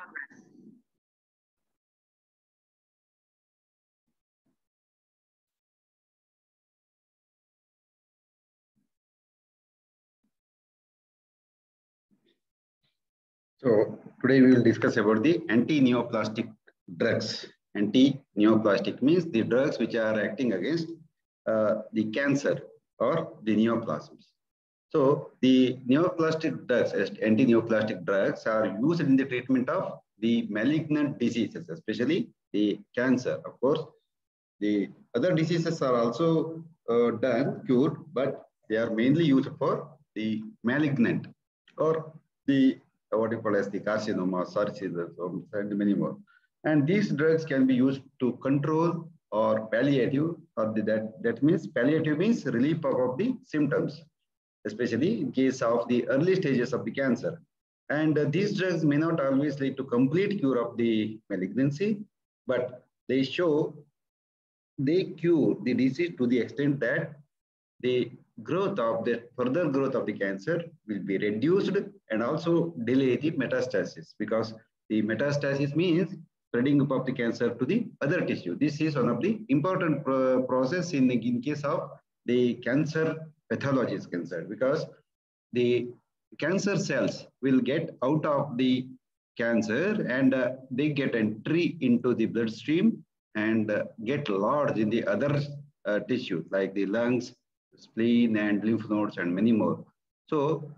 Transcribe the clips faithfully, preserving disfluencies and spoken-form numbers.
So today we will discuss about the anti-neoplastic drugs. Anti-neoplastic means the drugs which are acting against uh, the cancer or the neoplasms. So the neoplastic drugs, anti-neoplastic drugs are used in the treatment of the malignant diseases, especially the cancer. Of course, the other diseases are also uh, done, cured, but they are mainly used for the malignant or the uh, what you call as the carcinoma, sarcoidosis, and many more. And these drugs can be used to control or palliative, or the, that, that means palliative means relief of, of the symptoms, especially in case of the early stages of the cancer. And uh, these drugs may not always lead to complete cure of the malignancy, but they show they cure the disease to the extent that the growth of the further growth of the cancer will be reduced and also delay the metastasis, because the metastasis means spreading up of the cancer to the other tissue. This is one of the important pro process in, in case of the cancer pathology is concerned, because the cancer cells will get out of the cancer and uh, they get entry into the bloodstream and uh, get lodged in the other uh, tissues like the lungs, spleen, and lymph nodes, and many more. So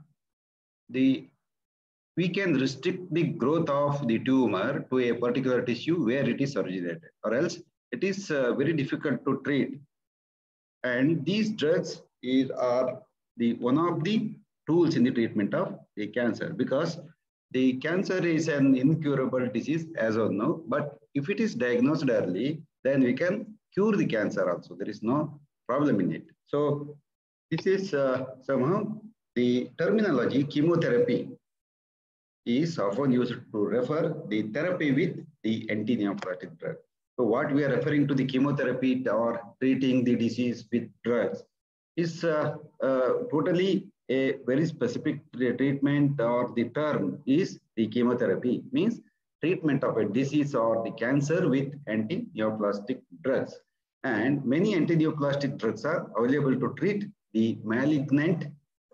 the we can restrict the growth of the tumor to a particular tissue where it is originated, or else it is uh, very difficult to treat. And these drugs is, are the one of the tools in the treatment of the cancer, because the cancer is an incurable disease as of now, but if it is diagnosed early, then we can cure the cancer also. There is no problem in it. So this is uh, somehow the terminology chemotherapy is often used to refer the therapy with the anti-neoplastic drug. So what we are referring to the chemotherapy or treating the disease with drugs is uh, uh, totally a very specific treatment, or the term is the chemotherapy, means treatment of a disease or the cancer with anti-neoplastic drugs. And many anti-neoplastic drugs are available to treat the malignant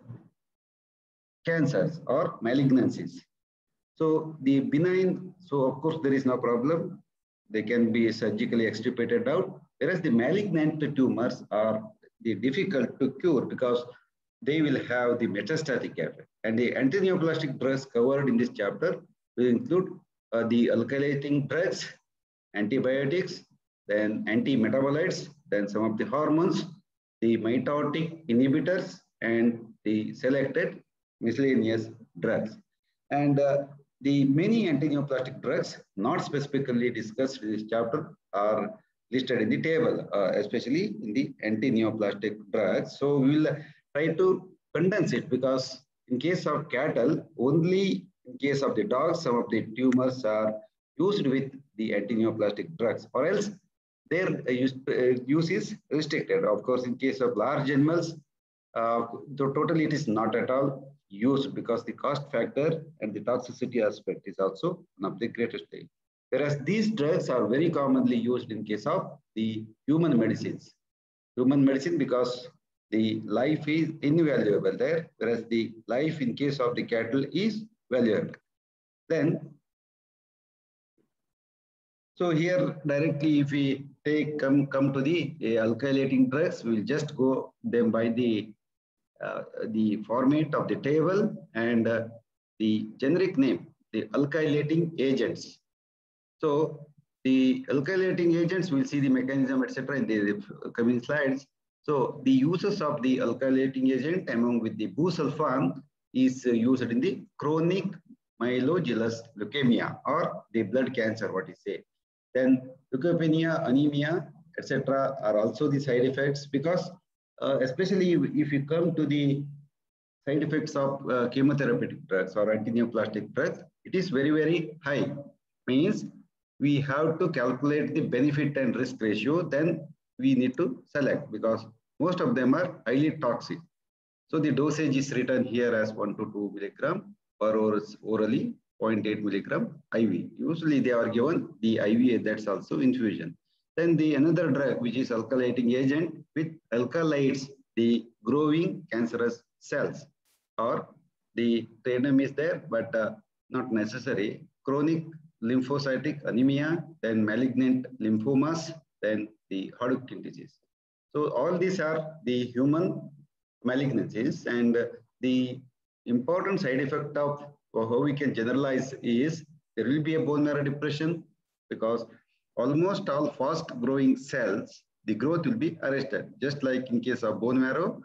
cancers or malignancies. So the benign, so of course there is no problem. They can be surgically extirpated out, whereas the malignant tumors are the difficult to cure because they will have the metastatic effect. And the anti-neoplastic drugs covered in this chapter will include uh, the alkylating drugs, antibiotics, then anti-metabolites, then some of the hormones, the mitotic inhibitors, and the selected miscellaneous drugs. And uh, the many anti-neoplastic drugs not specifically discussed in this chapter are listed in the table, uh, especially in the anti-neoplastic drugs. So we will try to condense it, because in case of cattle, only in case of the dogs, some of the tumors are used with the anti-neoplastic drugs, or else their use, uh, use is restricted. Of course, in case of large animals, uh, totally it is not at all used, because the cost factor and the toxicity aspect is also one of the greatest thing. Whereas these drugs are very commonly used in case of the human medicines. Human medicine, because the life is invaluable there, whereas the life in case of the cattle is valuable. Then, so here directly if we take come, come to the uh, alkylating drugs, we will just go them by the Uh, the format of the table and uh, the generic name, the alkylating agents. So the alkylating agents, we'll see the mechanism, et cetera in the coming slides. So the uses of the alkylating agent among with the busulfan is uh, used in the chronic myelogenous leukemia or the blood cancer, what you say. Then leukopenia, anemia, et cetera are also the side effects, because Uh, especially if you come to the side effects of uh, chemotherapeutic drugs or anti-neoplastic drugs, it is very, very high. Means we have to calculate the benefit and risk ratio, then we need to select, because most of them are highly toxic. So the dosage is written here as one to two milligram per hour orally. point eight milligram I V. Usually they are given the I V, that's also infusion. Then the another drug, which is alkylating agent, which alkylates the growing cancerous cells, or the term is there, but uh, not necessary. Chronic lymphocytic anemia, then malignant lymphomas, then the Hodgkin disease. So all these are the human malignancies, and the important side effect of how we can generalize is there will be a bone marrow depression, because almost all fast growing cells, the growth will be arrested, just like in case of bone marrow.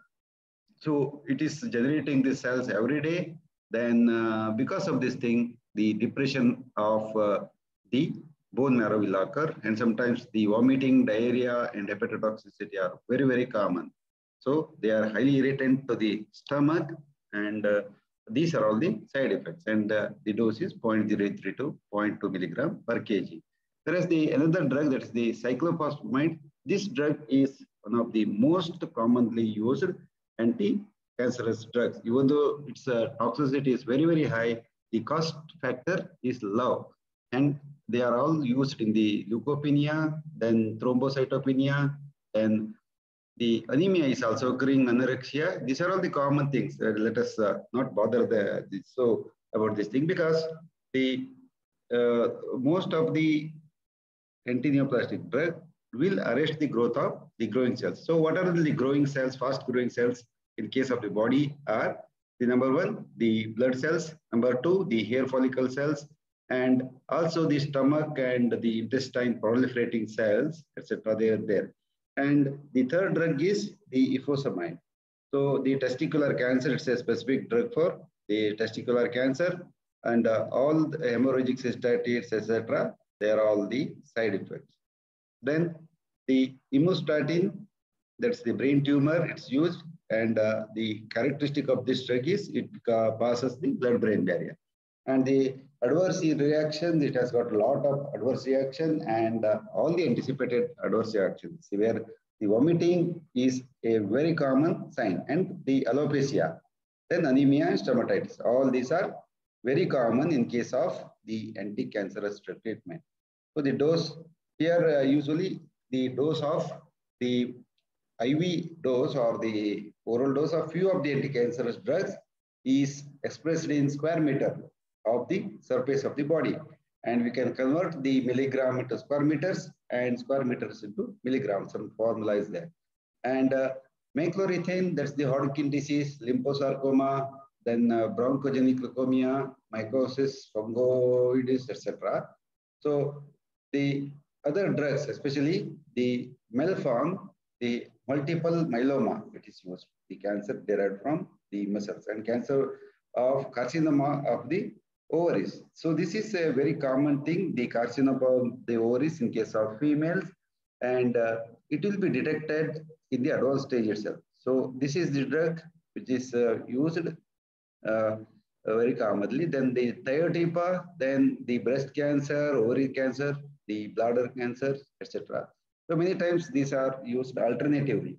So it is generating the cells every day. Then uh, because of this thing, the depression of uh, the bone marrow will occur, and sometimes the vomiting, diarrhea, and hepatotoxicity are very, very common. So they are highly irritant to the stomach, and uh, these are all the side effects. And uh, the dose is zero point zero three to zero point two milligram per kg. Whereas the another drug, that is the cyclophosphamide, this drug is one of the most commonly used anti-cancerous drugs. Even though its uh, toxicity is very, very high, the cost factor is low. And they are all used in the leukopenia, then thrombocytopenia, and the anemia is also occurring, anorexia. These are all the common things. Uh, let us uh, not bother the, the, so about this thing, because the uh, most of the anti-neoplastic drug will arrest the growth of the growing cells. So what are the growing cells, fast growing cells in case of the body are the number one, the blood cells, number two, the hair follicle cells, and also the stomach and the intestine proliferating cells, et cetera. They are there. And the third drug is the ifosfamide. So the testicular cancer, it's a specific drug for the testicular cancer, and uh, all the hemorrhagic cystitis, et cetera. They are all the side effects. Then the immunostatin, that's the brain tumor, it's used, and uh, the characteristic of this drug is it uh, passes the blood-brain barrier. And the adverse reaction, it has got a lot of adverse reaction, and uh, all the anticipated adverse reactions, where the vomiting is a very common sign, and the alopecia, then anemia and stomatitis. All these are very common in case of the anti-cancerous treatment. So the dose here, uh, usually the dose of the I V dose or the oral dose of few of the anti-cancerous drugs is expressed in square meter of the surface of the body. And we can convert the milligram into square meters and square meters into milligrams. Some formula is there. And uh, meclorethin, that's the Hodgkin disease, lymphocytoma, then uh, bronchogenic leukemia, mycosis, fungoides, et cetera. So the other drugs, especially the Melphalan, the multiple myeloma, it is used, the cancer derived from the muscles, and cancer of carcinoma of the ovaries. So this is a very common thing, the carcinoma of the ovaries in case of females, and uh, it will be detected in the advanced stage itself. So this is the drug which is uh, used uh, very commonly. Then the thiotepa, then the breast cancer, ovary cancer, the bladder cancer, et cetera. So many times these are used alternatively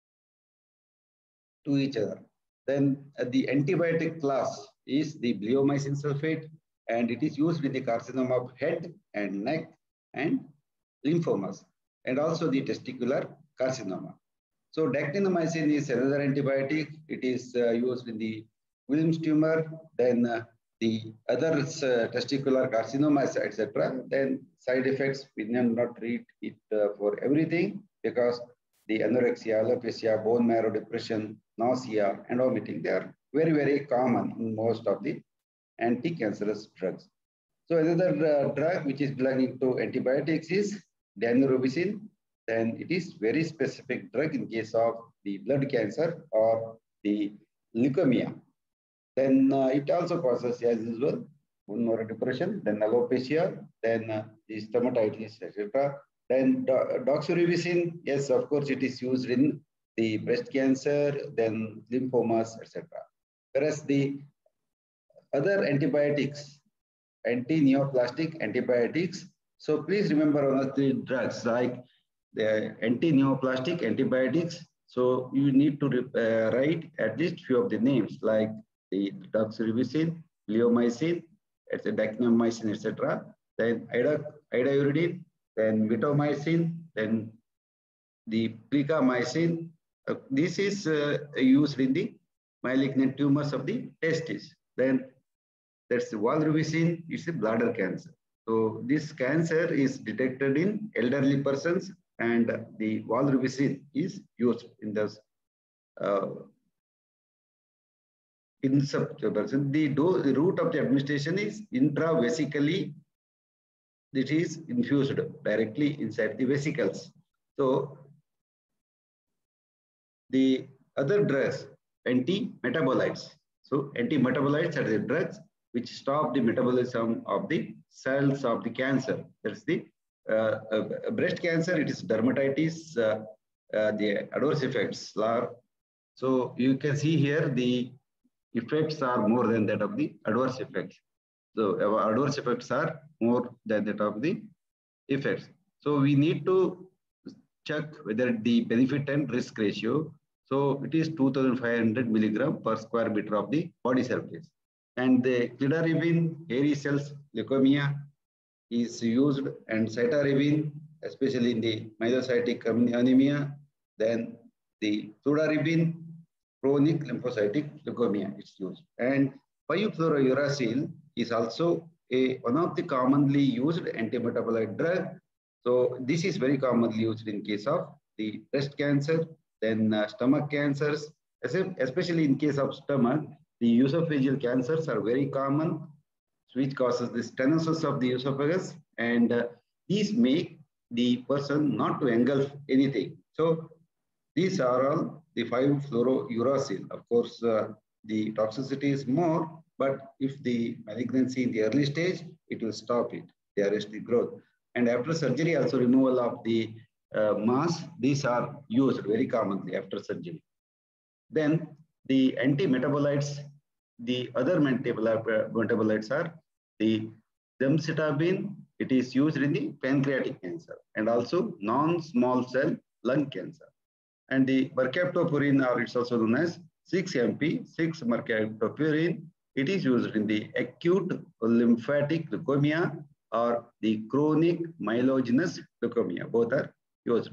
to each other. Then uh, the antibiotic class is the bleomycin sulfate, and it is used in the carcinoma of head and neck and lymphomas, and also the testicular carcinoma. So dactinomycin is another antibiotic. It is uh, used in the Wilms tumor, then uh, the other uh, testicular carcinomas, et cetera. Then side effects, we need not treat it uh, for everything, because the anorexia, alopecia, bone marrow depression, nausea, and vomiting, they are very, very common in most of the anti-cancerous drugs. So another uh, drug which is belonging to antibiotics is daunorubicin. Then it is very specific drug in case of the blood cancer or the leukemia. Then uh, it also causes, as usual, bone marrow depression, then alopecia, then uh, the stomatitis, et cetera. Then do doxorubicin, yes, of course, it is used in the breast cancer, then lymphomas, et cetera. Whereas the other antibiotics, anti-neoplastic antibiotics. So please remember one of the drugs like the anti-neoplastic antibiotics. So you need to uh, write at least few of the names like the doxorubicin, bleomycin, it's a dactynomycin, et cetera. Then ida, idaruridine, then vitomycin, then the plicamycin. Uh, this is uh, used in the malignant tumors of the testes. Then that's the valrubicin, it's a bladder cancer. So this cancer is detected in elderly persons, and the valrubicin is used in the uh, in person. The, do, the route of the administration is intravesically. It is infused directly inside the vesicles. So the other drugs, anti-metabolites. So anti-metabolites are the drugs which stop the metabolism of the cells of the cancer. That's the uh, uh, breast cancer. It is dermatitis. Uh, uh, the adverse effects are. So you can see here the effects are more than that of the adverse effects. So our adverse effects are more than that of the effects. So we need to check whether the benefit and risk ratio. So it is two thousand five hundred milligram per square meter of the body surface. And the fludarabine, hairy cells leukemia is used, and cytarabine, especially in the myelocytic anemia. Then the fludarabine, chronic lymphocytic leukemia is used. And five fluorouracil is also a, one of the commonly used antimetabolite drug. So this is very commonly used in case of the breast cancer, then uh, stomach cancers, especially in case of stomach. The esophageal cancers are very common, which causes the stenosis of the esophagus, and uh, these make the person not to engulf anything. So these are all the five fluorouracil. Of course, uh, the toxicity is more, but if the malignancy in the early stage, it will stop it, they arrest the growth. And after surgery, also removal of the uh, mass, these are used very commonly after surgery. Then the anti-metabolites, the other metabolites are the gemcitabine. It is used in the pancreatic cancer and also non-small cell lung cancer. And the mercaptopurine, or it's also known as six M P, six mercaptopurine, it is used in the acute lymphatic leukemia or the chronic myelogenous leukemia. Both are used.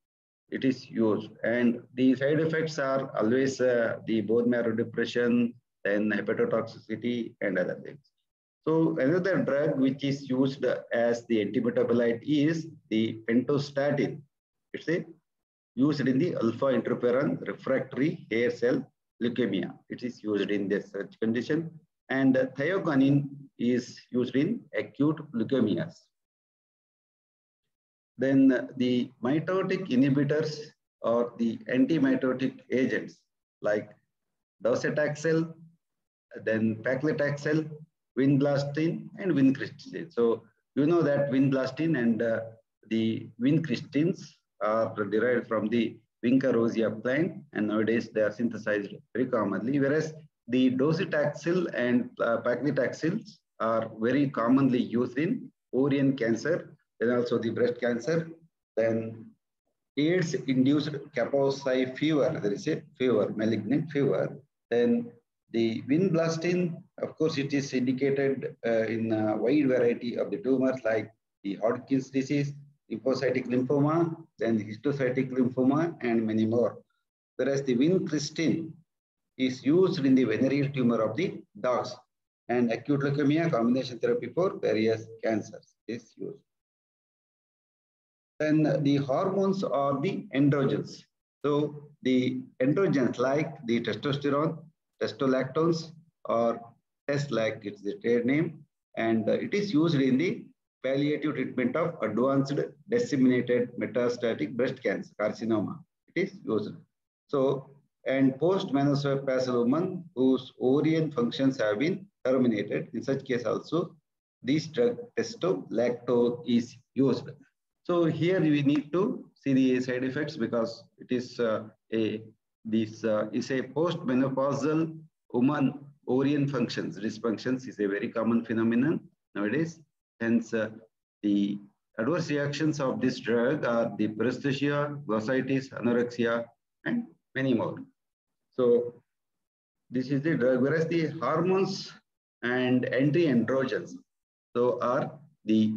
It is used, and the side effects are always uh, the bone marrow depression, then hepatotoxicity, and other things. So another drug which is used as the antimetabolite is the pentostatin. It's a used in the alpha interferon refractory hair cell leukemia. It is used in this such condition, and thioguanine is used in acute leukemias. Then the mitotic inhibitors or the anti-mitotic agents like docetaxel, then paclitaxel, vinblastine, and vincristine. So you know that vinblastine and uh, the vincristines are derived from the Vinca rosea plant, and nowadays they are synthesized very commonly, whereas the docetaxel and uh, paclitaxels are very commonly used in ovarian cancer, then also the breast cancer, then AIDS-induced Kaposi fever, there is a fever, malignant fever. Then the vinblastine, of course, it is indicated uh, in a wide variety of the tumors like the Hodgkin's disease, lymphocytic lymphoma, then histocytic lymphoma, and many more. Whereas the vincristine is used in the venereal tumor of the dogs, and acute leukemia combination therapy for various cancers is used. Then the hormones are the androgens. So the androgens like the testosterone, testolactones, or Test-like, it's the trade name, and uh, it is used in the palliative treatment of advanced disseminated metastatic breast cancer, carcinoma. It is used. So, and post-menopausal woman whose ovarian functions have been terminated, in such case also, this drug testolactone is used. So here we need to see the side effects because it is uh, a this uh, is a post-menopausal woman ovarian functions dysfunctions is a very common phenomenon nowadays. Hence, uh, the adverse reactions of this drug are the paresthesia, glossitis, anorexia, and many more. So this is the drug. Whereas the hormones and anti-androgens. So are the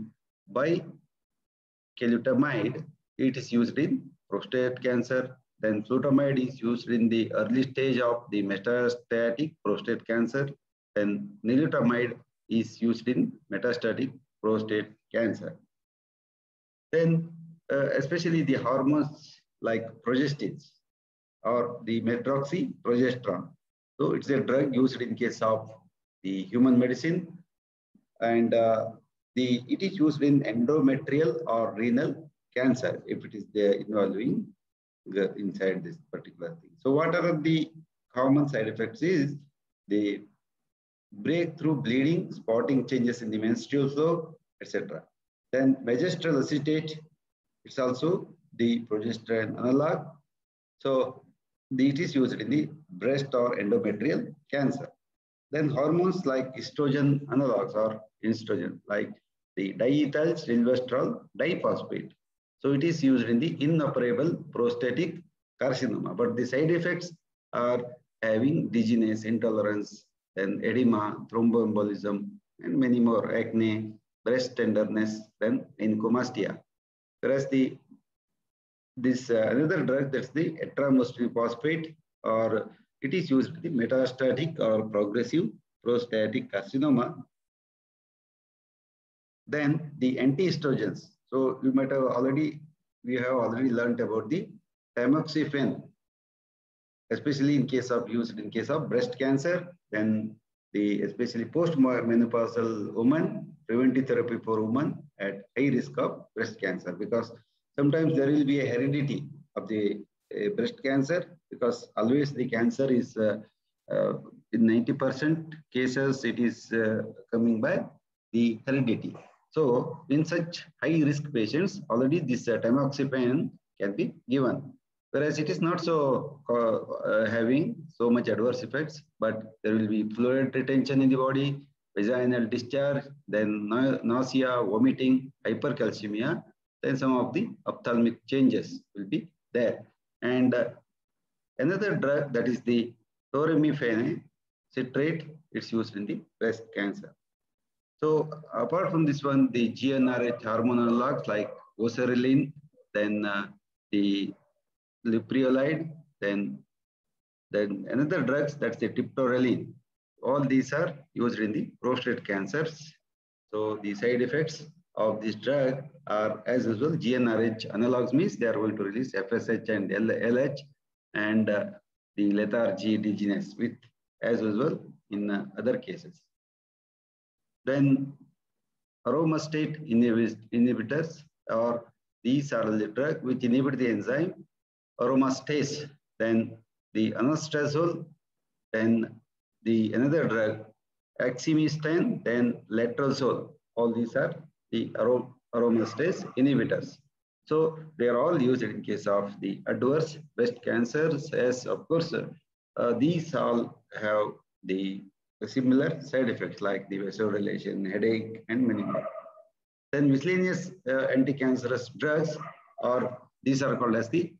bicalutamide, it is used in prostate cancer. Then flutamide is used in the early stage of the metastatic prostate cancer. Then nilutamide is used in metastatic prostate cancer. Then uh, especially the hormones like progestins or the medroxyprogesterone. So it's a drug used in case of the human medicine, and uh, the it is used in endometrial or renal cancer if it is there involving the, inside this particular thing. So what are the common side effects is the breakthrough bleeding, spotting changes in the menstrual flow, et cetera. Then magistral acetate, it's also the progesterone analog. So the, it is used in the breast or endometrial cancer. Then hormones like estrogen analogs or estrogen, like the diethyl silvestrol diphosphate. So it is used in the inoperable prostatic carcinoma, but the side effects are having dizziness, intolerance, then edema, thromboembolism, and many more, acne, breast tenderness, then encomastia. Whereas the this uh, another drug, that's the etramostil phosphate, or it is used in the metastatic or progressive prostatic carcinoma. Then the anti-estrogens. So you might have already, we have already learned about the tamoxifen, especially in case of used in case of breast cancer. Then the especially post-menopausal woman, preventive therapy for women at high risk of breast cancer, because sometimes there will be a heredity of the uh, breast cancer, because always the cancer is uh, uh, in ninety percent cases it is uh, coming by the heredity. So in such high risk patients, already this uh, tamoxifen can be given. Whereas it is not so uh, uh, having so much adverse effects, but there will be fluid retention in the body, vaginal discharge, then nausea, vomiting, hypercalcemia, then some of the ophthalmic changes will be there. And uh, another drug, that is the toremifene citrate, it's used in the breast cancer. So apart from this one, the G n R H hormone analogs like goserelin, then uh, the leuprolide, then then another drugs, that's the triptorelin. All these are used in the prostate cancers. So the side effects of this drug are as usual G n R H analogs, means they are going to release F S H and L H, and uh, the lethargy, dizziness, with as usual in uh, other cases. Then aromatase inhibitors, or these are the drug which inhibit the enzyme aromatase. Then the anastrozole, then the another drug exemestane, then letrozole. All these are the aromatase inhibitors. So they are all used in case of the adverse breast cancers, as of course uh, these all have the similar side effects like the vasodilation, headache, and many more. Then miscellaneous uh, anti-cancerous drugs, or these are called as the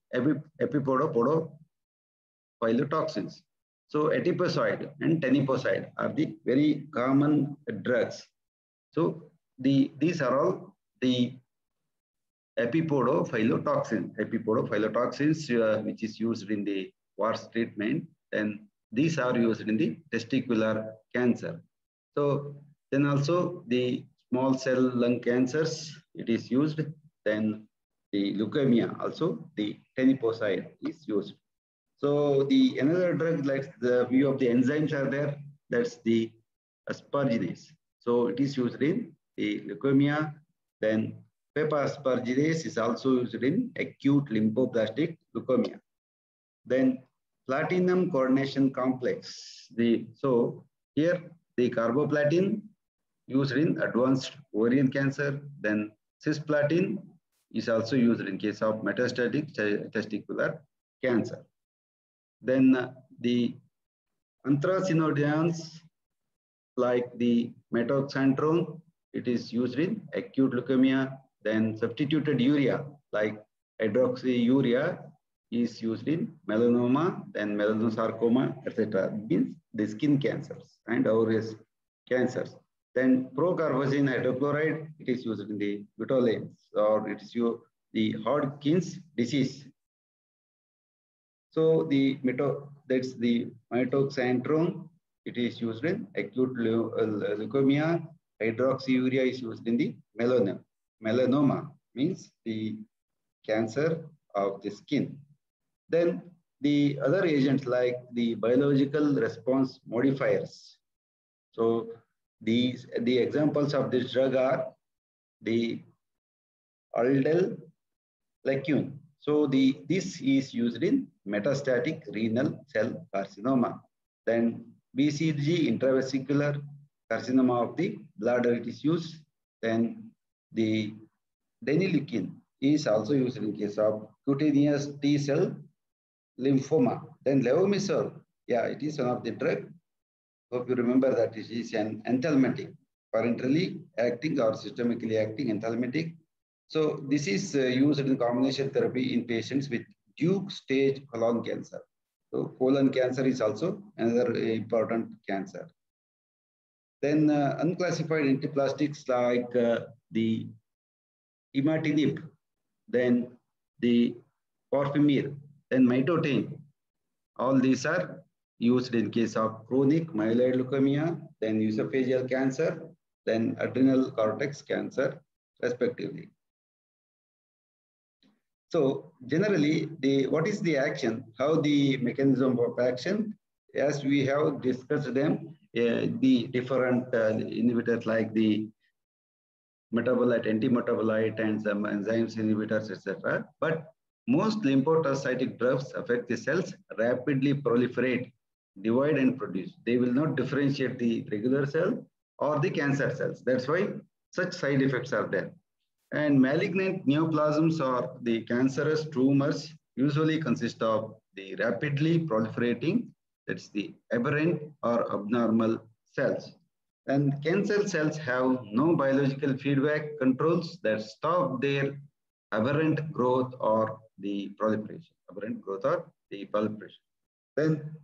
epipodopodophylotoxins. So etiposide and teniposide are the very common drugs. So the these are all the epipodophylotoxin, epipodophylotoxins, uh, which is used in the warts treatment, and these are used in the testicular cancer. So then also the small cell lung cancers, it is used. Then the leukemia, also the teniposide is used. So the another drug, like the view of the enzymes are there, that's the asparginase. So it is used in the leukemia. Then papaasparginase is also used in acute lymphoblastic leukemia. Then platinum coordination complex. The so here the carboplatin used in advanced ovarian cancer. Then cisplatin is also used in case of metastatic testicular cancer. Then uh, the anthracynodiones like the methoxantrone, it is used in acute leukemia. Then substituted urea like hydroxyurea is used in melanoma, then melanoma, et cetera. Means the skin cancers and ovaries. cancers. Then procarbazine hydrochloride, it is used in the butylene, or it is used the Hodgkin's disease. So the meto, that's the mitoxantrone, it is used in acute leukemia. Hydroxyurea is used in the melanoma. Melanoma means the cancer of the skin. Then the other agents like the biological response modifiers. So these the examples of this drug are the aldesleukin. So the this is used in metastatic renal cell carcinoma. Then B C G intravesicular carcinoma of the bladder it is used. Then the denileukin is also used in case of cutaneous T cell lymphoma. Then levamisole, yeah, it is one of the drug. Hope you remember that it is an anthelmintic, parenterally acting or systemically acting anthelmintic. So this is uh, used in combination therapy in patients with Duke stage colon cancer. So colon cancer is also another important cancer. Then uh, unclassified antiplastics like uh, the imatinib, then the porphyramine, then mitotane. All these are used in case of chronic myeloid leukemia, then esophageal cancer, then adrenal cortex cancer, respectively. So generally, the what is the action? How the mechanism of action? As we have discussed them, uh, the different uh, inhibitors like the metabolite, anti-metabolite, and some enzymes inhibitors, et cetera. But most lymphocytic drugs affect the cells rapidly proliferate, divide, and produce. They will not differentiate the regular cell or the cancer cells. That's why such side effects are there. And malignant neoplasms or the cancerous tumors usually consist of the rapidly proliferating, that's the aberrant or abnormal cells. And cancer cells have no biological feedback controls that stop their aberrant growth or the proliferation, aberrant growth or the proliferation. Then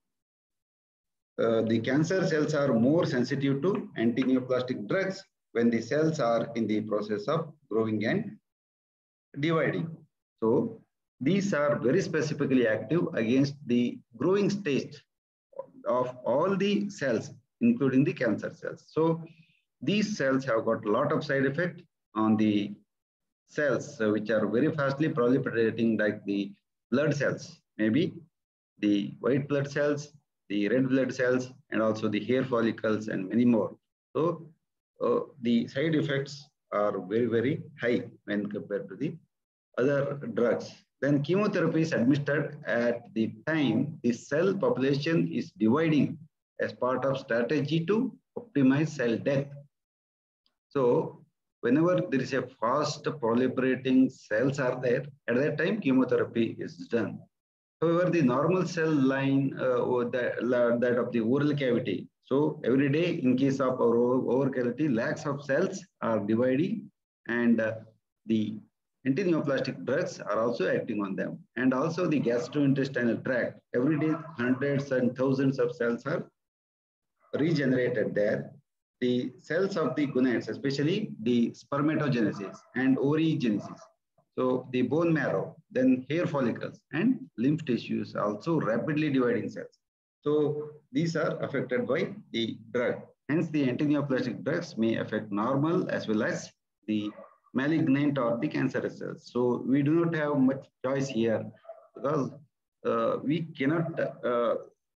uh, the cancer cells are more sensitive to anti-neoplastic drugs when the cells are in the process of growing and dividing. So these are very specifically active against the growing stage of all the cells, including the cancer cells. So these cells have got a lot of side effect on the cells, uh, which are very fastly proliferating, like the blood cells, maybe the white blood cells, the red blood cells, and also the hair follicles, and many more. So uh, the side effects are very, very high when compared to the other drugs. Then chemotherapy is administered at the time the cell population is dividing as part of strategy to optimize cell death. So whenever there is a fast proliferating cells are there, at that time chemotherapy is done. However, the normal cell line uh, or the, that of the oral cavity. So every day in case of our oral cavity, lakhs of cells are dividing, and uh, the anti-neoplastic drugs are also acting on them. And also the gastrointestinal tract. Every day, hundreds and thousands of cells are regenerated there. The cells of the gonads, especially the spermatogenesis and oogenesis. So the bone marrow, then hair follicles and lymph tissues also rapidly dividing cells. So these are affected by the drug. Hence the anti-neoplastic drugs may affect normal as well as the malignant or the cancerous cells. So we do not have much choice here because uh, we cannot uh,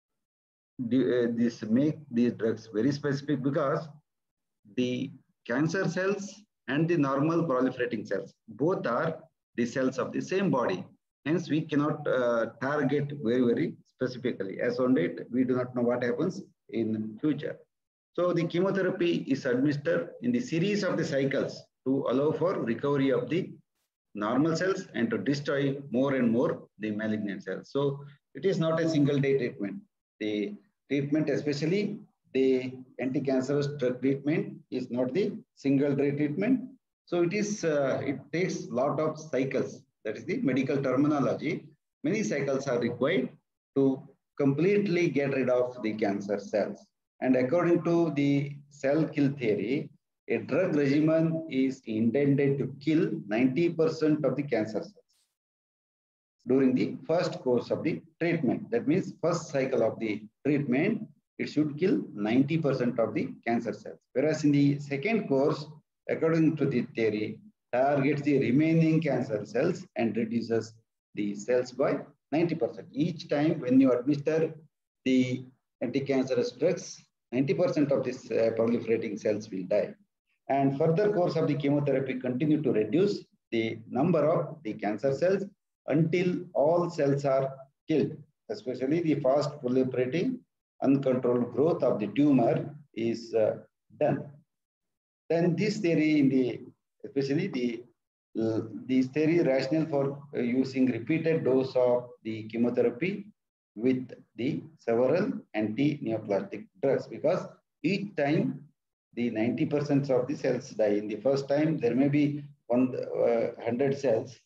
do, uh, this make these drugs very specific, because the cancer cells and the normal proliferating cells both are the cells of the same body. Hence, we cannot uh, target very, very specifically. As on date, we do not know what happens in future. So the chemotherapy is administered in the series of the cycles to allow for recovery of the normal cells and to destroy more and more the malignant cells. So it is not a single day treatment. The treatment, especially the anti-cancerous drug treatment, is not the single day treatment. So it is, uh, it takes a lot of cycles. That is the medical terminology. Many cycles are required to completely get rid of the cancer cells. And according to the cell kill theory, a drug regimen is intended to kill ninety percent of the cancer cells during the first course of the treatment. That means first cycle of the treatment, it should kill ninety percent of the cancer cells. Whereas in the second course, according to the theory, targets the remaining cancer cells and reduces the cells by ninety percent. Each time when you administer the anti-cancerous drugs, ninety percent of these uh, proliferating cells will die. And further course of the chemotherapy continue to reduce the number of the cancer cells until all cells are killed, especially the fast proliferating uncontrolled growth of the tumor is uh, done. Then this theory in the, especially the, uh, this theory rationale for uh, using repeated dose of the chemotherapy with the several anti-neoplastic drugs, because each time the ninety percent of the cells die. In the first time, there may be one uh, hundred cells.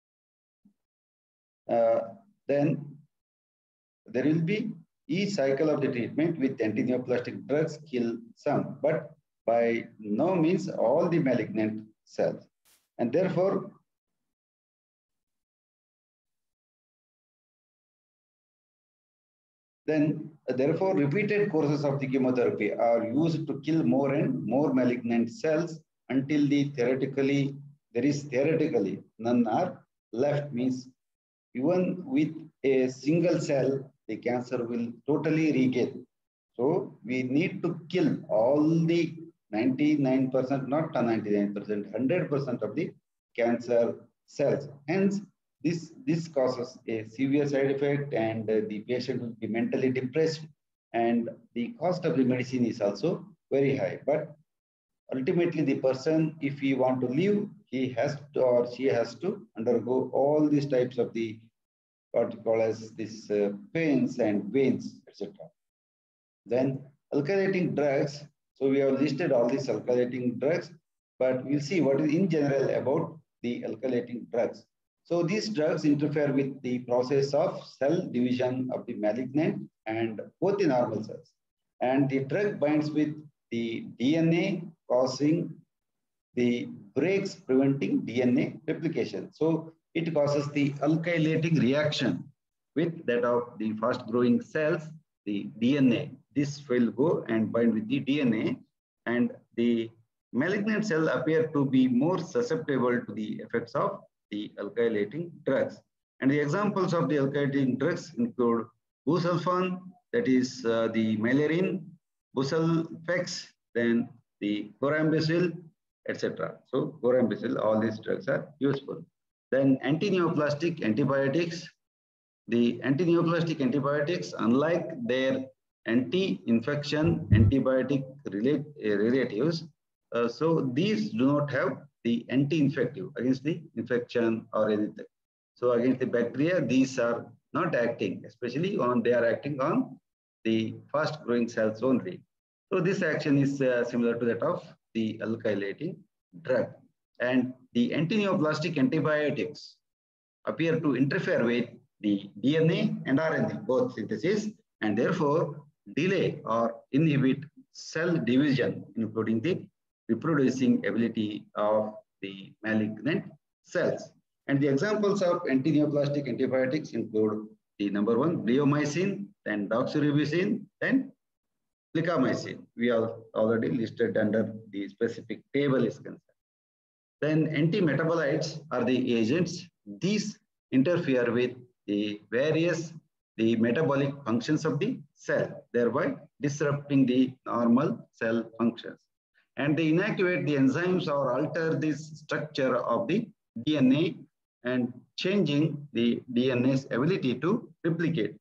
Uh, then there will be each cycle of the treatment with anti-neoplastic drugs kill some, but by no means all the malignant cells. And therefore, then therefore repeated courses of the chemotherapy are used to kill more and more malignant cells until the theoretically, there is theoretically none are left, means even with a single cell, the cancer will totally regain. So we need to kill all the ninety-nine percent, not ninety-nine percent, one hundred percent of the cancer cells. Hence, this, this causes a severe side effect, and uh, the patient will be mentally depressed, and the cost of the medicine is also very high. But ultimately, the person, if he want to live, he has to, or she has to undergo all these types of the what you call as this uh, pains and veins, et cetera. Then alkylating drugs. So we have listed all these alkylating drugs, but we'll see what is in general about the alkylating drugs. So these drugs interfere with the process of cell division of the malignant and both the normal cells. And the drug binds with the D N A, causing the breaks preventing D N A replication. So it causes the alkylating reaction with that of the fast growing cells, the D N A. This will go and bind with the D N A, and the malignant cell appear to be more susceptible to the effects of the alkylating drugs. And the examples of the alkylating drugs include busulfan, that is uh, the Malarine, busulfex, then the chlorambucil, et cetera. So chlorambucil, all these drugs are useful. Then anti-neoplastic antibiotics. The anti-neoplastic antibiotics, unlike their anti-infection antibiotic relate, uh, relatives, uh, so these do not have the anti-infective against the infection or anything. So against the bacteria, these are not acting, especially on they are acting on the fast growing cells only. So this action is uh, similar to that of the alkylating drug. And the anti-neoplastic antibiotics appear to interfere with the D N A and R N A, both synthesis, and therefore delay or inhibit cell division, including the reproducing ability of the malignant cells. And the examples of anti-neoplastic antibiotics include the number one, bleomycin, then doxorubicin, then plicamycin. We are already listed under the specific table is concerned. Then anti-metabolites are the agents. These interfere with the various the metabolic functions of the cell, thereby disrupting the normal cell functions. And they inactivate the enzymes or alter this structure of the D N A and changing the D N A's ability to replicate.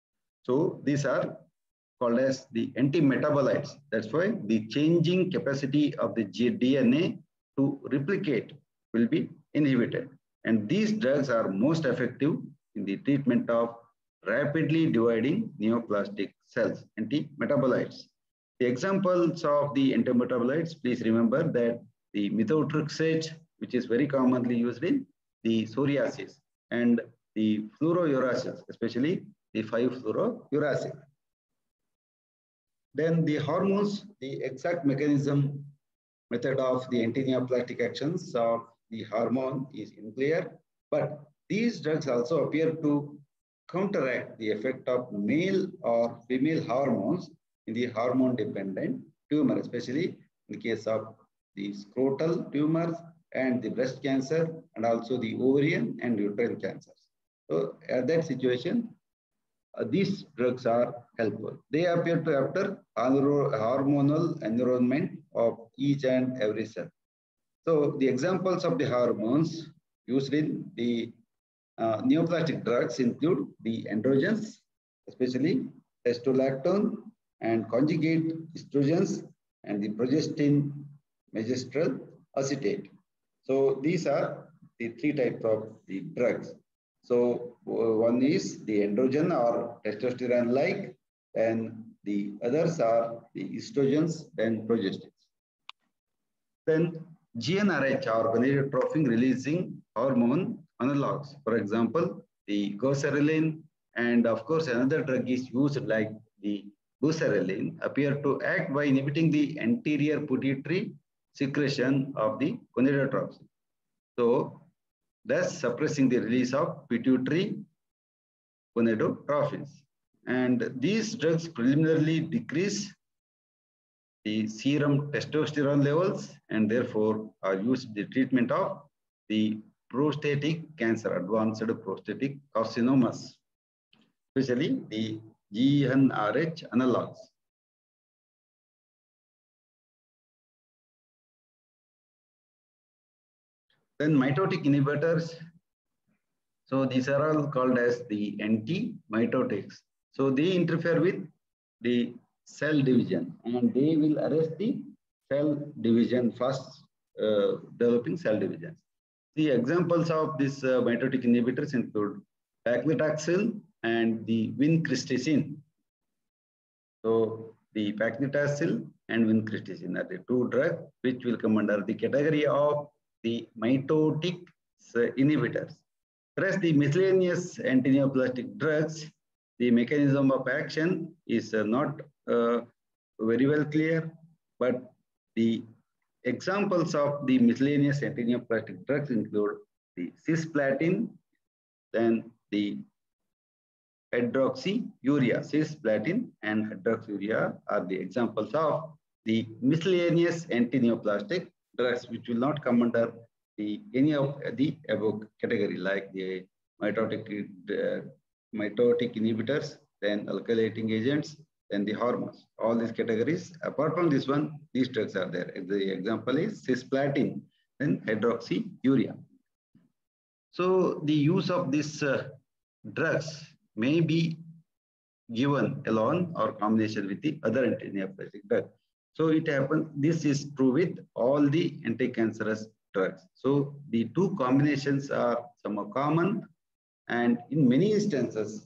So these are called as the anti-metabolites. That's why the changing capacity of the D N A to replicate will be inhibited. And these drugs are most effective in the treatment of rapidly dividing neoplastic cells, anti-metabolites. The examples of the anti-metabolites, please remember that the methotrexate, which is very commonly used in the psoriasis, and the fluorouracil, especially the five fluorouracil. Then the hormones, the exact mechanism method of the anti-neoplastic actions of the hormone is unclear, but these drugs also appear to counteract the effect of male or female hormones in the hormone-dependent tumor, especially in the case of the scrotal tumors and the breast cancer, and also the ovarian and uterine cancers. So at that situation, uh, these drugs are helpful. They appear to alter hormonal environment of each and every cell. So the examples of the hormones used in the uh, neoplastic drugs include the androgens, especially testosterone and conjugate estrogens, and the progestin magistral acetate. So these are the three types of the drugs. So uh, one is the androgen or testosterone-like, and the others are the estrogens and progestins. Then G n R H or gonadotrophin releasing hormone analogs. For example, the goserelin, and of course another drug is used like the buserelin, appear to act by inhibiting the anterior pituitary secretion of the gonadotropin. So thus suppressing the release of pituitary gonadotrophins. And these drugs preliminarily decrease the serum testosterone levels and therefore are used in the treatment of the prostatic cancer, advanced prostatic carcinomas, especially the G n R H analogs. Then mitotic inhibitors. So these are all called as the anti-mitotics. So they interfere with the cell division and they will arrest the cell division, fast uh, developing cell divisions. The examples of these uh, mitotic inhibitors include paclitaxel and the vincristine. So the paclitaxel and vincristine are the two drugs which will come under the category of the mitotic inhibitors. Whereas the miscellaneous antineoplastic drugs, the mechanism of action is uh, not uh, very well clear, but the examples of the miscellaneous antineoplastic drugs include the cisplatin, then the hydroxyurea. Cisplatin and hydroxyurea are the examples of the miscellaneous antineoplastic drugs which will not come under the any of the above category, like the mitotic uh, mitotic inhibitors, then alkylating agents, then the hormones. All these categories. Apart from this one, these drugs are there. The example is cisplatin, then hydroxyurea. So the use of these uh, drugs may be given alone or combination with the other antineoplastic drug. So it happens, this is true with all the anti-cancerous drugs. So the two combinations are somewhat common, and in many instances,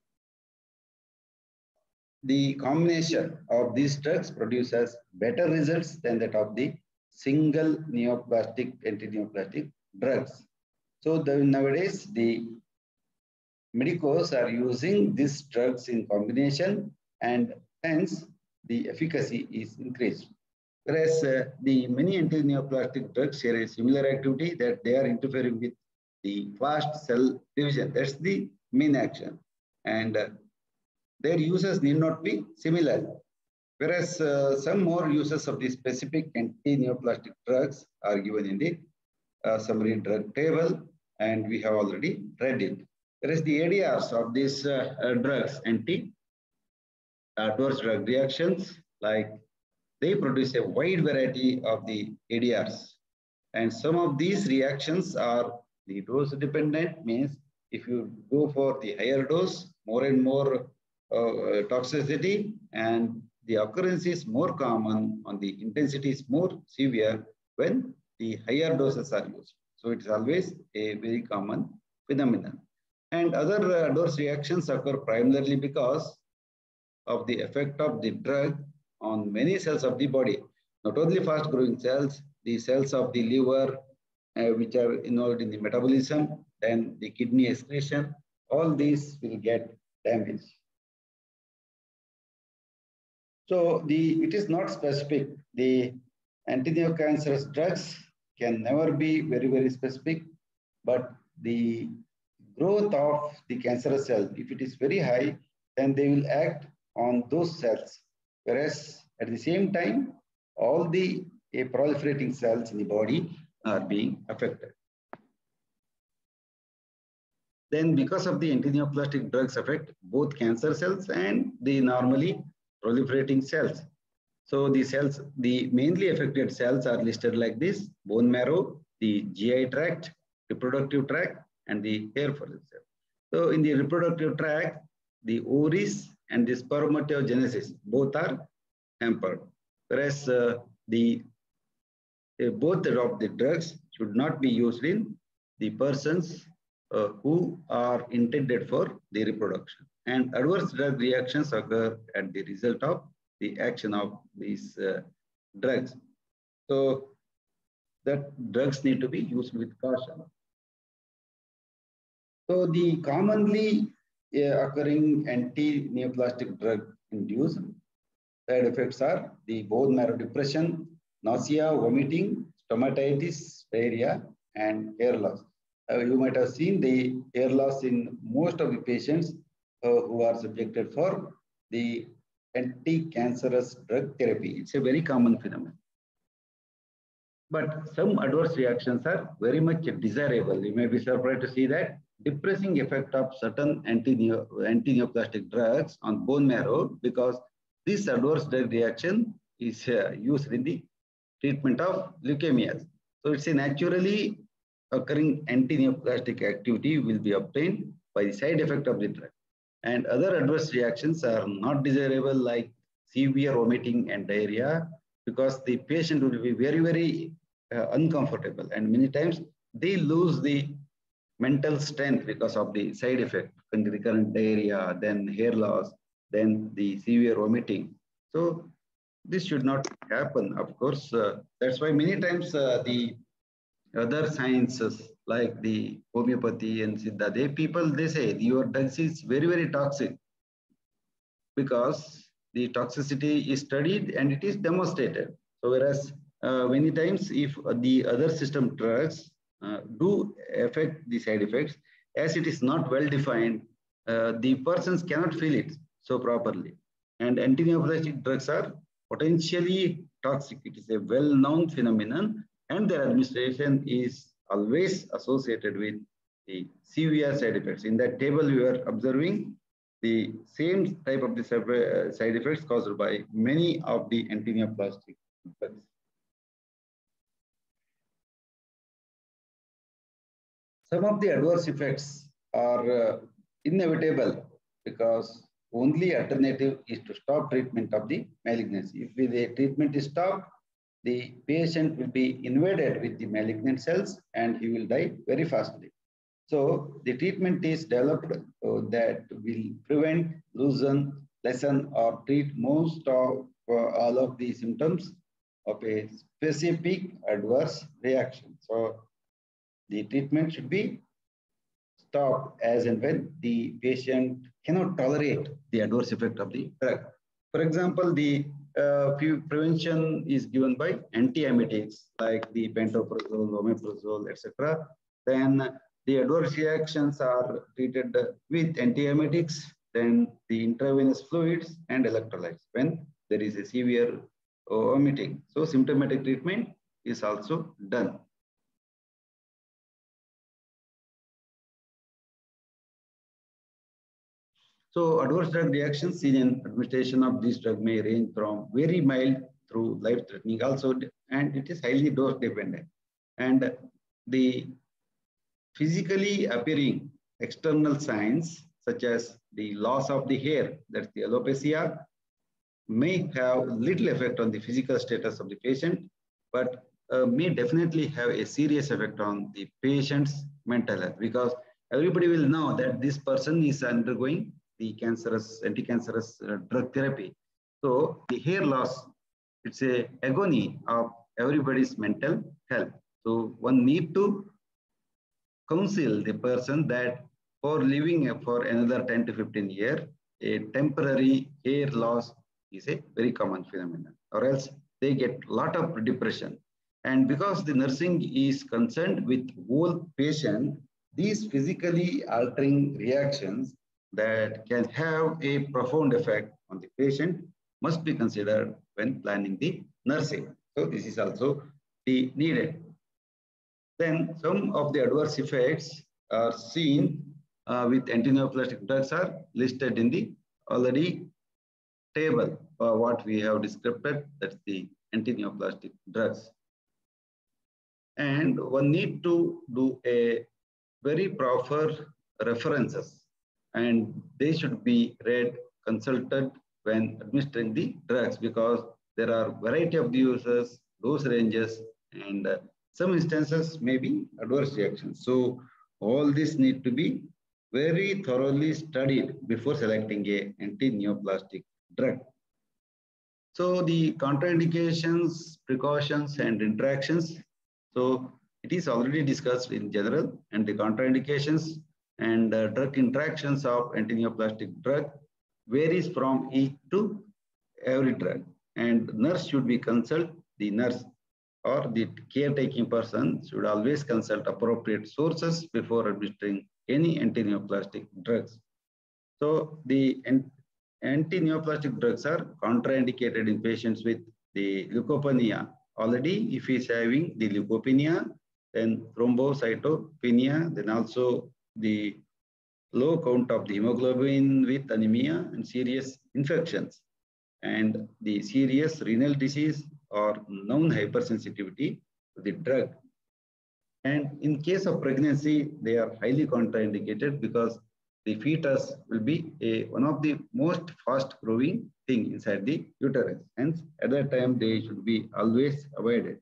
the combination of these drugs produces better results than that of the single neoplastic antineoplastic drugs. So the, nowadays, the medicos are using these drugs in combination, and hence the efficacy is increased. Whereas uh, the many antineoplastic drugs share a similar activity, that they are interfering with the fast cell division. That's the main action. And uh, their uses need not be similar. Whereas uh, some more uses of the specific antineoplastic drugs are given in the uh, summary drug table, and we have already read it. Whereas the A D Rs of these uh, uh, drugs, anti adverse drug reactions, like they produce a wide variety of the A D Rs. And some of these reactions are the dose dependent, means if you go for the higher dose, more and more uh, toxicity, and the occurrence is more common, on the intensity is more severe when the higher doses are used. So it is always a very common phenomenon. And other uh, adverse reactions occur primarily because of the effect of the drug on many cells of the body, not only fast growing cells, the cells of the liver, uh, which are involved in the metabolism, then the kidney excretion, all these will get damaged. So the it is not specific. The anti-neocancerous drugs can never be very, very specific, but the growth of the cancerous cell, if it is very high, then they will act on those cells. Whereas at the same time, all the uh, proliferating cells in the body are being affected. Then because of the antineoplastic drugs affect both cancer cells and the normally proliferating cells. So the cells, the mainly affected cells are listed like this: bone marrow, the G I tract, reproductive tract, and the hair follicle. So in the reproductive tract, the ovaries and the spermatogenesis both are hampered. Whereas uh, the uh, both of the drugs should not be used in the persons uh, who are intended for the reproduction. And adverse drug reactions occur at the result of the action of these uh, drugs. So that drugs need to be used with caution. So the commonly uh, occurring anti-neoplastic drug induced side effects are the bone marrow depression, nausea, vomiting, stomatitis, diarrhea, and hair loss. Uh, you might have seen the hair loss in most of the patients uh, who are subjected for the anti-cancerous drug therapy. It's a very common phenomenon. But some adverse reactions are very much desirable. You may be surprised to see that depressing effect of certain anti-neoplastic drugs on bone marrow, because this adverse drug reaction is uh, used in the treatment of leukemias. So it's a naturally occurring anti-neoplastic activity will be obtained by the side effect of the drug. And other adverse reactions are not desirable, like severe vomiting and diarrhea, because the patient will be very, very uh, uncomfortable, and many times they lose the mental strength because of the side effect, recurrent diarrhea, then hair loss, then the severe vomiting. So this should not happen, of course. Uh, that's why many times uh, the other sciences like the homeopathy and Siddha, they people, they say your drugs is very, very toxic, because the toxicity is studied and it is demonstrated. So whereas uh, many times if the other system drugs uh, do affect the side effects, as it is not well defined, uh, the persons cannot feel it so properly. And anti-neoplastic drugs are potentially toxic. It is a well-known phenomenon, and their administration is always associated with the severe side effects. In that table we are observing the same type of the side effects caused by many of the anti-neoplastic drugs. Some of the adverse effects are uh, inevitable, because only alternative is to stop treatment of the malignancy. If the treatment is stopped, the patient will be invaded with the malignant cells and he will die very fastly. So the treatment is developed uh, that will prevent, loosen, lessen, or treat most of uh, all of the symptoms of a specific adverse reaction. So the treatment should be stopped as and when the patient cannot tolerate the adverse effect of the drug. For example, the uh, prevention is given by antiemetics like the pantoprazole, omeprazole, et cetera. Then the adverse reactions are treated with antiemetics, then the intravenous fluids and electrolytes when there is a severe vomiting. So symptomatic treatment is also done. So adverse drug reactions in an administration of this drug may range from very mild through life-threatening also, and it is highly dose dependent. And the physically appearing external signs such as the loss of the hair, that's the alopecia, may have little effect on the physical status of the patient, but uh, may definitely have a serious effect on the patient's mental health, because everybody will know that this person is undergoing the cancerous, anti-cancerous uh, drug therapy. So the hair loss, it's a agony of everybody's mental health. So one need to counsel the person that for living for another ten to fifteen years, a temporary hair loss is a very common phenomenon, or else they get a lot of depression. And because the nursing is concerned with whole patient, these physically altering reactions that can have a profound effect on the patient must be considered when planning the nursing. So this is also the needed. Then some of the adverse effects are seen uh, with antineoplastic drugs are listed in the already table, uh, what we have described, that's the antineoplastic drugs. And one need to do a very proper references, and they should be read, consulted when administering the drugs, because there are variety of the users, dose ranges, and uh, some instances may be adverse reactions. So all this need to be very thoroughly studied before selecting a anti-neoplastic drug. So the contraindications, precautions, and interactions. So it is already discussed in general, and the contraindications and uh, drug interactions of antineoplastic drug varies from each to every drug. And nurse should be consult the nurse, or the caretaking person should always consult appropriate sources before administering any antineoplastic drugs. So the antineoplastic drugs are contraindicated in patients with the leukopenia. Already, if he is having the leukopenia, then thrombocytopenia, then also the low count of the hemoglobin with anemia and serious infections, and the serious renal disease or known hypersensitivity to the drug. And in case of pregnancy, they are highly contraindicated because the fetus will be a, one of the most fast growing thing inside the uterus. Hence, at that time, they should be always avoided.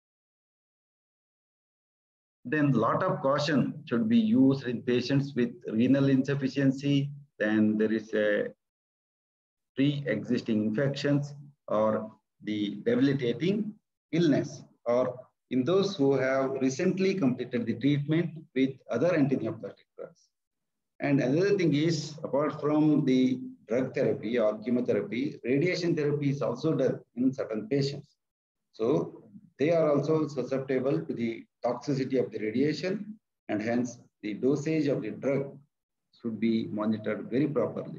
Then a lot of caution should be used in patients with renal insufficiency. Then there is a pre-existing infections or the debilitating illness, or in those who have recently completed the treatment with other antineoplastic drugs. And another thing is, apart from the drug therapy or chemotherapy, radiation therapy is also done in certain patients. So they are also susceptible to the toxicity of the radiation, and hence the dosage of the drug should be monitored very properly.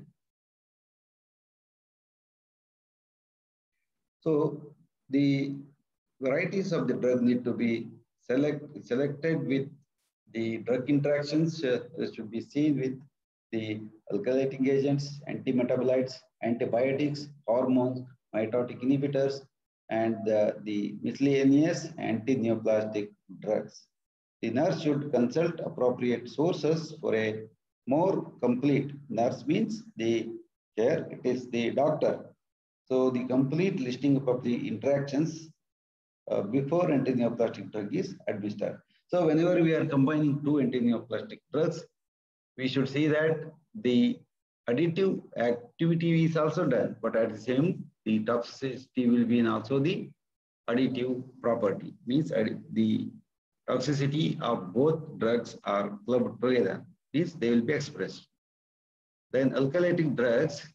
So the varieties of the drug need to be select, selected with the drug interactions uh, should be seen with the alkylating agents, antimetabolites, antibiotics, hormones, mitotic inhibitors, and uh, the miscellaneous antineoplastic drugs. The nurse should consult appropriate sources for a more complete. Nurse means the care, it is the doctor. So the complete listing of the interactions uh, before antineoplastic drug is administered. So whenever we are combining two antineoplastic drugs, we should see that the additive activity is also done, but at the same, the toxicity will be in also the additive property, means the toxicity of both drugs are clubbed together, means they will be expressed. Then alkylating drugs,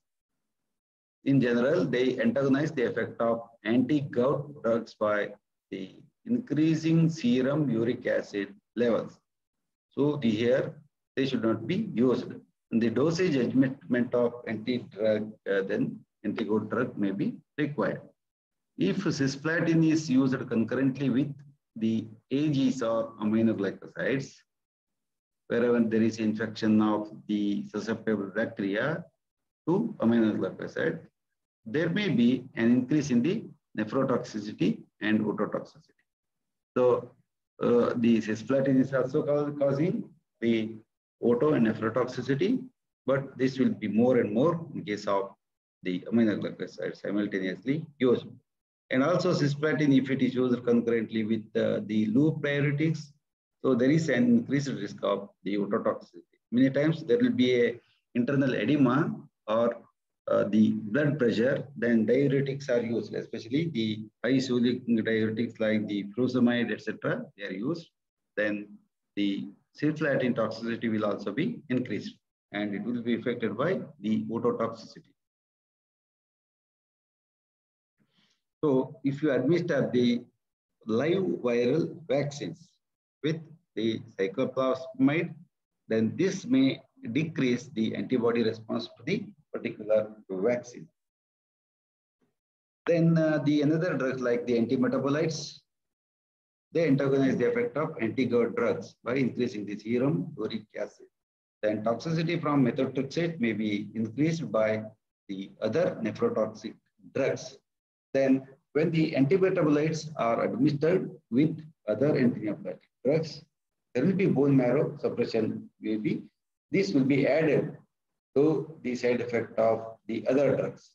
in general, they antagonize the effect of anti-gout drugs by the increasing serum uric acid levels. So the here they should not be used. And the dosage adjustment of anti-drug, uh, then anti-gout drug may be required. If cisplatin is used concurrently with the A Gs or aminoglycosides, wherever there is infection of the susceptible bacteria to aminoglycoside, there may be an increase in the nephrotoxicity and ototoxicity. So uh, the cisplatin is also causing the oto and nephrotoxicity, but this will be more and more in case of the aminoglycosides simultaneously used. And also cisplatin, if it is used concurrently with uh, the loop diuretics, so there is an increased risk of the ototoxicity. Many times there will be a internal edema or uh, the blood pressure, then diuretics are used, especially the high sodium diuretics like the furosemide, et cetera. They are used. Then the cisplatin toxicity will also be increased, and it will be affected by the ototoxicity. So if you administer the live viral vaccines with the cycloplasmide, then this may decrease the antibody response to the particular vaccine. Then uh, the another drugs like the antimetabolites, they antagonize the effect of anti-GERD drugs by increasing the serum uric acid. Then toxicity from methotrexate may be increased by the other nephrotoxic drugs. Then when the antimetabolites are administered with other antineoplastic drugs, there will be bone marrow suppression maybe. This will be added to the side effect of the other drugs.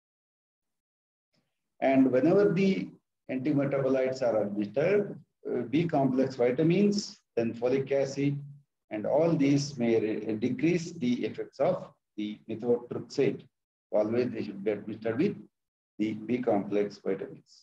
And whenever the antimetabolites are administered, uh, B complex vitamins, then folic acid, and all these may decrease the effects of the methotrexate. Always they should be administered with the B complex vitamins.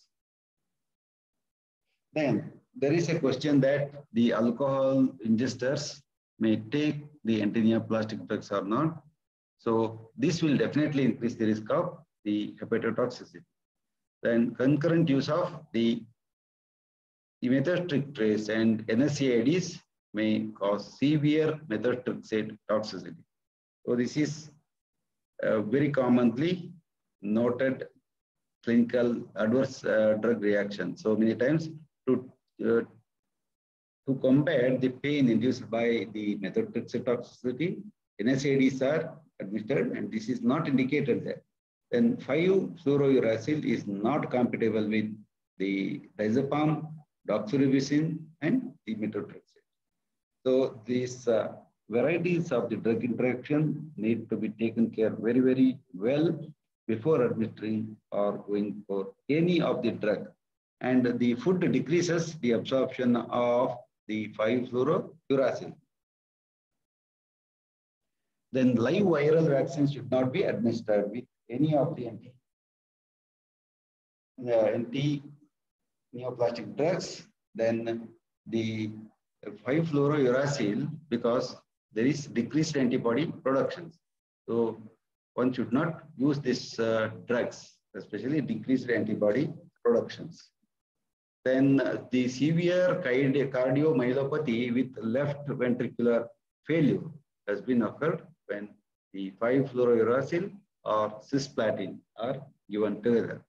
Then there is a question that the alcohol ingesters may take the antineoplastic drugs or not. So this will definitely increase the risk of the hepatotoxicity. Then concurrent use of the methotrexate and N S A I Ds may cause severe methotrexate toxicity. So this is uh, very commonly noted clinical adverse uh, drug reaction. So many times to, uh, to combat the pain induced by the methotrexate toxicity, N S A I Ds are administered and this is not indicated there. Then five fluorouracil is not compatible with the diazepam, doxorubicin, and the methotrexate. So these uh, varieties of the drug interaction need to be taken care very, very well before administering or going for any of the drug. And the food decreases the absorption of the five fluorouracil. Then live viral vaccines should not be administered with any of the anti, uh, anti-neoplastic drugs. Then the five fluorouracil, because there is decreased antibody production. So one should not use these uh, drugs, especially decreased antibody productions. Then uh, the severe cardiomyopathy with left ventricular failure has been occurred when the five fluorouracil or cisplatin are given together.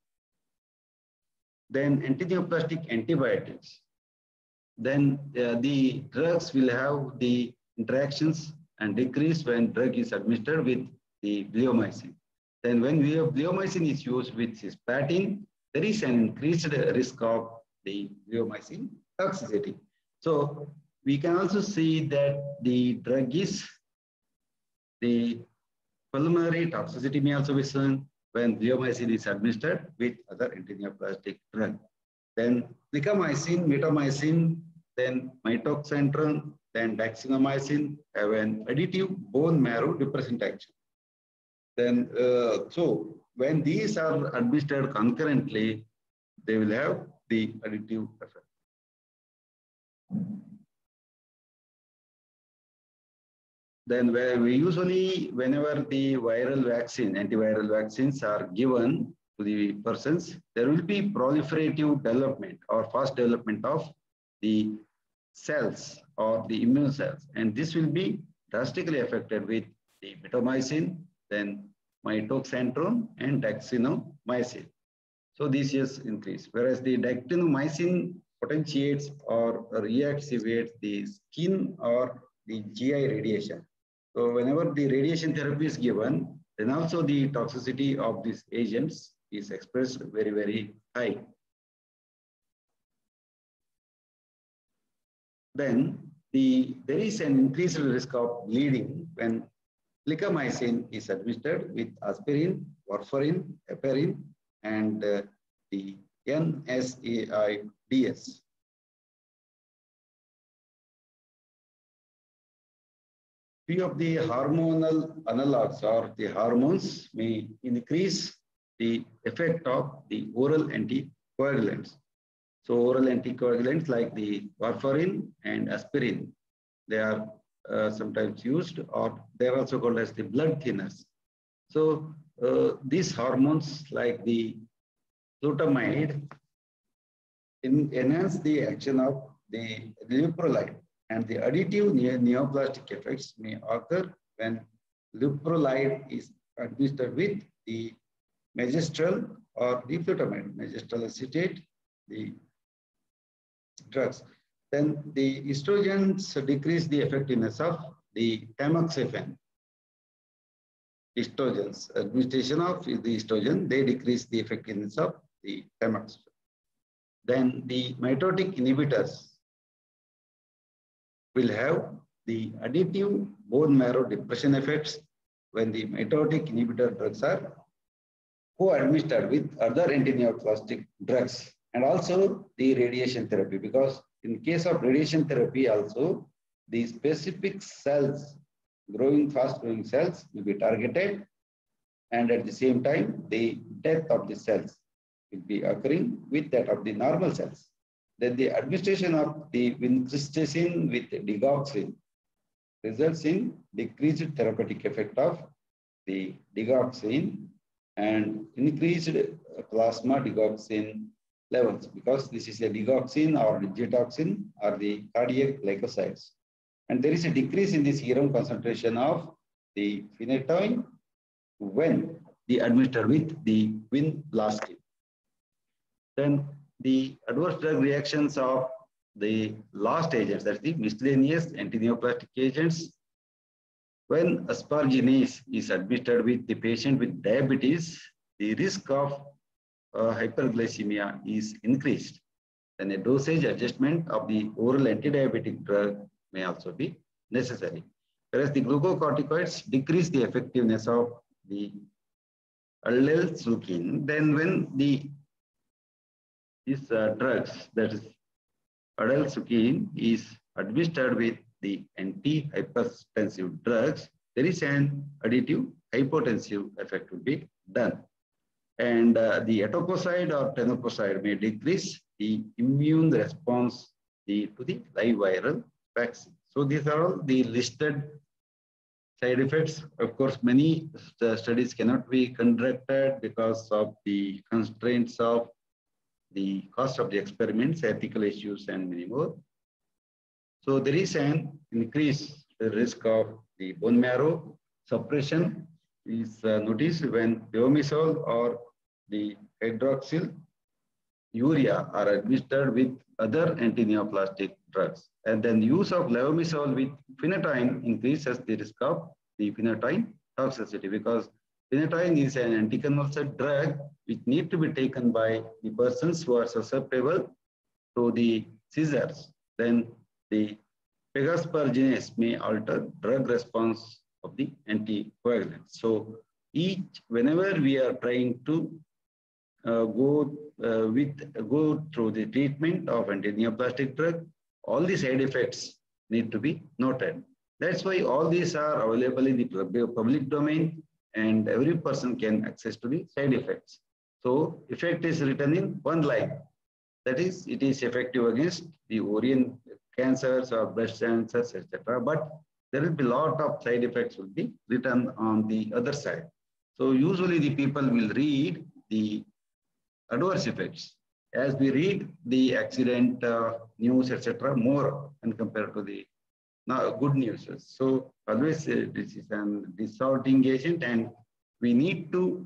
Then antineoplastic antibiotics. Then uh, the drugs will have the interactions and decrease when drug is administered with the bleomycin. Then when we have bleomycin is used with cisplatin, there is an increased risk of the bleomycin toxicity. So we can also see that the drug is the pulmonary toxicity may also be seen when bleomycin is administered with other antineoplastic drug. Then licamycin, mitomycin, then mitoxantrone, then daxinomycin have an additive bone marrow depressant action. Then, uh, so when these are administered concurrently, they will have the additive effect. Then where we usually, whenever the viral vaccine, antiviral vaccines are given to the persons, there will be proliferative development or fast development of the cells or the immune cells. And this will be drastically affected with the mitomycin, then mitoxantrone and daxinomycin. So this is increased. Whereas the daxinomycin potentiates or reactivates the skin or the G I radiation. So whenever the radiation therapy is given, then also the toxicity of these agents is expressed very, very high. Then the, there is an increased risk of bleeding when licamycin is administered with aspirin, warfarin, heparin, and uh, the N S A I Ds. Few of the hormonal analogs or the hormones may increase the effect of the oral anticoagulants. So oral anticoagulants like the warfarin and aspirin, they are uh, sometimes used, or they are also called as the blood thinners. So uh, these hormones like the flutamide in, enhance the action of the leuprolide, and the additive neoplastic effects may occur when leuprolide is administered with the magistral or the flutamide, magistral acetate, the drugs. Then the estrogens decrease the effectiveness of the tamoxifen. Estrogens, administration of the estrogen, they decrease the effectiveness of the tamoxifen. Then the mitotic inhibitors will have the additive bone marrow depression effects when the mitotic inhibitor drugs are co-administered with other anti-neoplastic drugs, and also the radiation therapy, because in case of radiation therapy also, the specific cells, growing, fast growing cells will be targeted, and at the same time, the death of the cells will be occurring with that of the normal cells. Then the administration of the vincristine with digoxin results in decreased therapeutic effect of the digoxin and increased plasma digoxin levels, because this is a digoxin or digitoxin or the cardiac glycosides. And there is a decrease in the serum concentration of the phenytoin when the administered with the vinblastine. Then the adverse drug reactions of the last agents, that's the miscellaneous anti-neoplastic agents. When asparaginase is administered with the patient with diabetes, the risk of uh, hyperglycemia is increased. Then a dosage adjustment of the oral anti-diabetic drug may also be necessary. Whereas the glucocorticoids decrease the effectiveness of the aldelsukin. Then when the these uh, drugs, that is aldelsukin, is administered with the anti-hypertensive drugs, there is an additive hypotensive effect will be done. And uh, the etoposide or tenofoside may decrease the immune response the, to the live viral vaccine. So these are all the listed side effects. Of course, many st studies cannot be conducted because of the constraints of the cost of the experiments, ethical issues, and many more. So there is an increased risk of the bone marrow suppression is uh, noticed when levamisole or the hydroxyl urea are administered with other anti-neoplastic drugs. And then the use of levamisole with phenytoin increases the risk of the phenytoin toxicity, because phenytoin is an anticonvulsant drug which need to be taken by the persons who are susceptible to the seizures. Then the pegosparaginase may alter drug response of the anticoagulants. So each, whenever we are trying to uh, go uh, with go through the treatment of anti-neoplastic drug, all the side effects need to be noted. That's why all these are available in the public domain, and every person can access to the side effects. So effect is written in one line. That is, it is effective against the ovarian cancers or breast cancers, et cetera. But there will be a lot of side effects will be written on the other side. So usually the people will read the adverse effects as we read the accident uh, news, et cetera, more and compared to the uh, good news. So always uh, this is an distorting agent, and we need to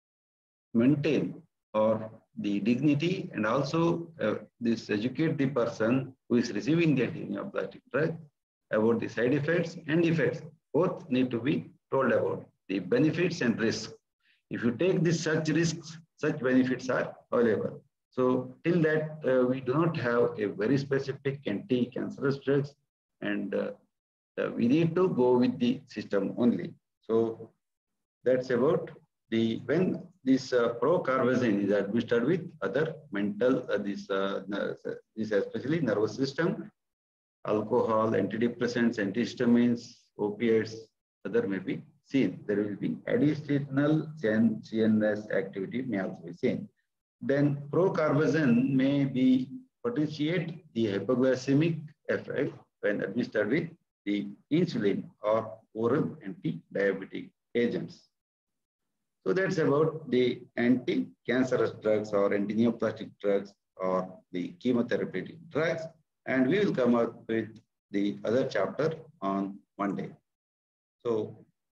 maintain or the dignity, and also uh, this educate the person who is receiving the anti-neoplastic drug about the side effects and effects. Both need to be told about the benefits and risks. If you take this such risks, such benefits are available. So till that uh, we do not have a very specific anti-cancerous drugs, and uh, uh, we need to go with the system only. So that's about the when this uh, procarbazine is administered with other mental uh, this uh, this especially nervous system, alcohol, antidepressants, antihistamines, opiates, other may be seen. There will be additional C N S activity may also be seen. Then procarbazine may be potentiate the hypoglycemic effect when administered with the insulin or oral anti-diabetic agents. So that's about the anti-cancerous drugs or anti-neoplastic drugs or the chemotherapeutic drugs. And we will come up with the other chapter on Monday. So